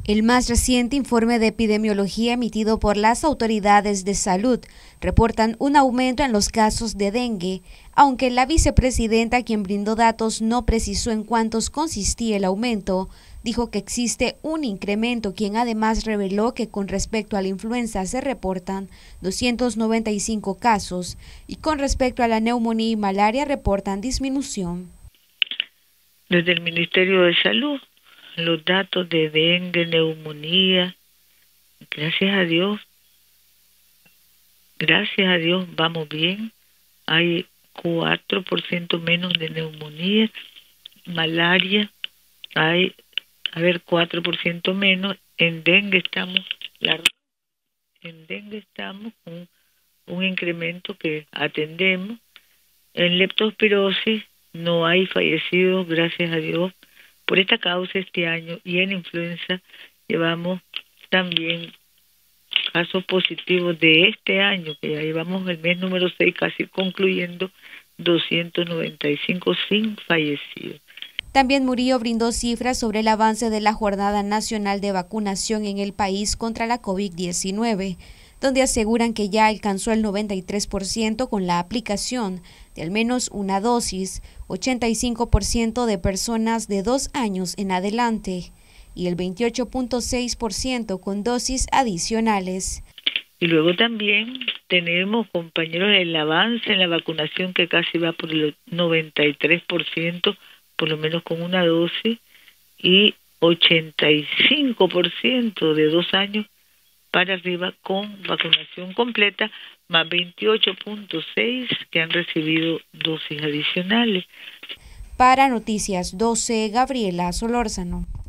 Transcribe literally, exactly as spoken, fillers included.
El más reciente informe de epidemiología emitido por las autoridades de salud reportan un aumento en los casos de dengue, aunque la vicepresidenta, quien brindó datos, no precisó en cuántos consistía el aumento. Dijo que existe un incremento, quien además reveló que con respecto a la influenza se reportan doscientos noventa y cinco casos y con respecto a la neumonía y malaria reportan disminución. Desde el Ministerio de Salud, los datos de dengue, neumonía, gracias a Dios, gracias a Dios vamos bien. Hay cuatro por ciento menos de neumonía, malaria, hay, a ver, cuatro por ciento menos. En dengue estamos, la, en dengue estamos con un incremento que atendemos. En leptospirosis no hay fallecidos, gracias a Dios, por esta causa este año, y en influenza llevamos también casos positivos de este año, que ya llevamos el mes número seis casi concluyendo, doscientos noventa y cinco sin fallecidos. También Murillo brindó cifras sobre el avance de la Jornada Nacional de Vacunación en el país contra la COVID diecinueve, donde aseguran que ya alcanzó el noventa y tres por ciento con la aplicación de al menos una dosis, ochenta y cinco por ciento de personas de dos años en adelante y el veintiocho punto seis por ciento con dosis adicionales. Y luego también tenemos, compañeros, el avance en la vacunación que casi va por el noventa y tres por ciento, por lo menos con una dosis, y ochenta y cinco por ciento de dos años para arriba con vacunación completa, más veintiocho punto seis que han recibido dosis adicionales. Para Noticias doce, Gabriela Solórzano.